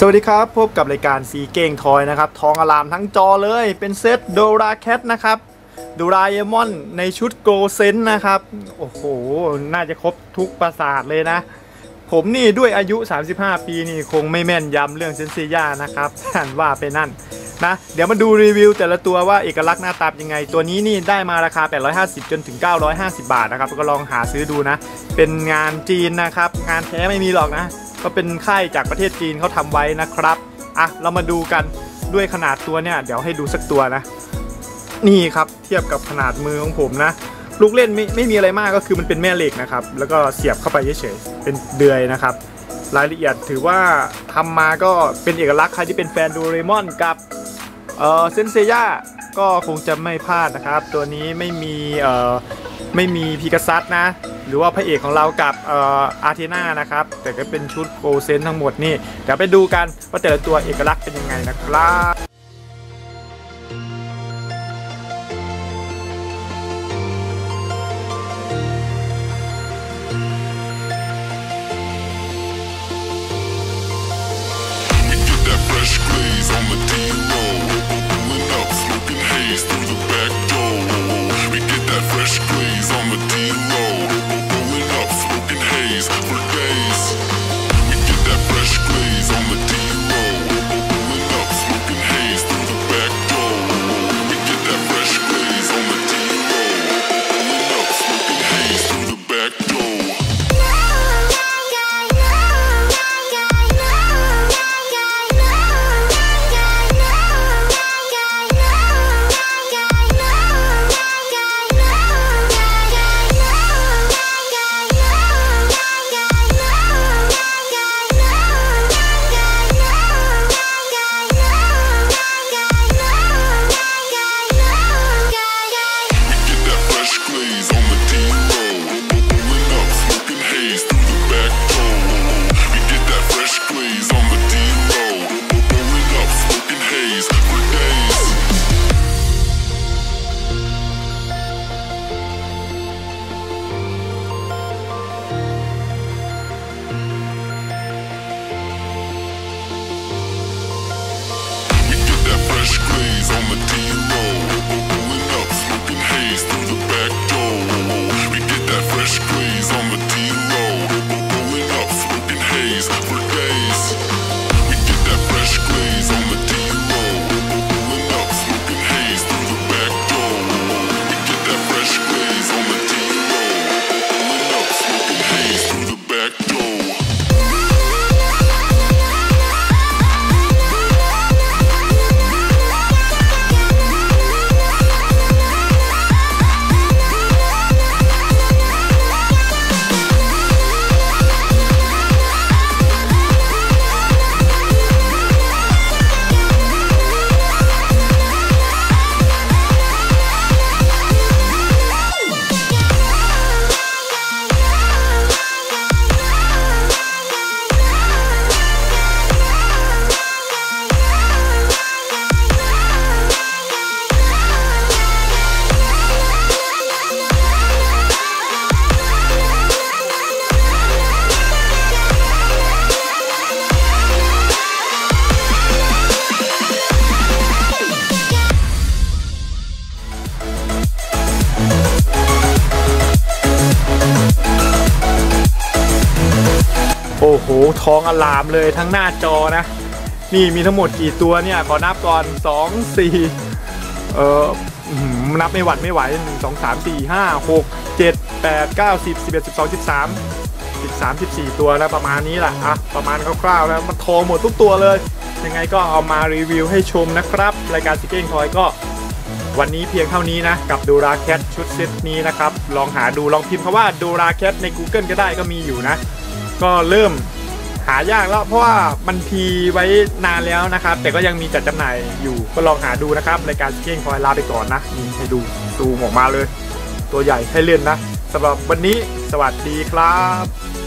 สวัสดีครับพบกับรายการซีเก้งทอยนะครับทองอลามทั้งจอเลยเป็นเซตโดราแคทนะครับโดราเอมอนในชุดโกเซนนะครับโอ้โหน่าจะครบทุกปราสาทเลยนะผมนี่ด้วยอายุ35ปีนี่คงไม่แม่นยำเรื่องเซนเซียนะครับท่านว่าไปนั่นนะเดี๋ยวมาดูรีวิวแต่ละตัวว่าเอกลักษณ์หน้าตาเป็นยังไงตัวนี้นี่ได้มาราคา850จนถึง950บาทนะครับก็ลองหาซื้อดูนะเป็นงานจีนนะครับงานแท้ไม่มีหรอกนะก็เป็นค่ายจากประเทศจีนเขาทำไว้นะครับอ่ะเรามาดูกันด้วยขนาดตัวเนี่ยเดี๋ยวให้ดูสักตัวนะนี่ครับเทียบกับขนาดมือของผมนะลูกเล่นไม่มีอะไรมากก็คือมันเป็นแม่เหล็กนะครับแล้วก็เสียบเข้าไปเฉยๆเป็นเดือยนะครับรายละเอียดถือว่าทำมาก็เป็นเอกลักษณ์ใครที่เป็นแฟนโดเรมอนกับเซนเซย่าก็คงจะไม่พลาดนะครับตัวนี้ไม่มีพีกัสซัสนะหรือว่าพระเอกของเรากับอาร์เทน่านะครับแต่ก็เป็นชุดโกเซนทั้งหมดนี่เดี๋ยวไปดูกันว่าแต่ละตัวเอกลักษณ์เป็นยังไงนะครับโอ้โหทองอลามเลยทั้งหน้าจอนะนี่มีทั้งหมดกี่ตัวเนี่ยขอนับก่อน2 4นับไม่หวัดไม่ไหว1 2 3 4 5 6 7 8 9 10 11 12 13 14ตัวแล้วประมาณนี้แหละอ่ะประมาณคร่าวๆแล้วมันทองหมดทุกตัวเลยยังไงก็เอามารีวิวให้ชมนะครับรายการซีเก้งทอยก็วันนี้เพียงเท่านี้นะกับโดราแคทชุดเซตนี้นะครับลองหาดูลองพิมพ์คำว่าโดราแคทใน Google ก็ได้ก็มีอยู่นะก็เริ่มหายากแล้วเพราะว่ามันพีไว้นานแล้วนะครับแต่ก็ยังมีจัดจำหน่ายอยู่ก็ลองหาดูนะครับรายการเก้งคอยลาไปก่อนนะนี่ให้ดูซูมออกมาเลยตัวใหญ่ให้เล่นนะสำหรับวันนี้สวัสดีครับ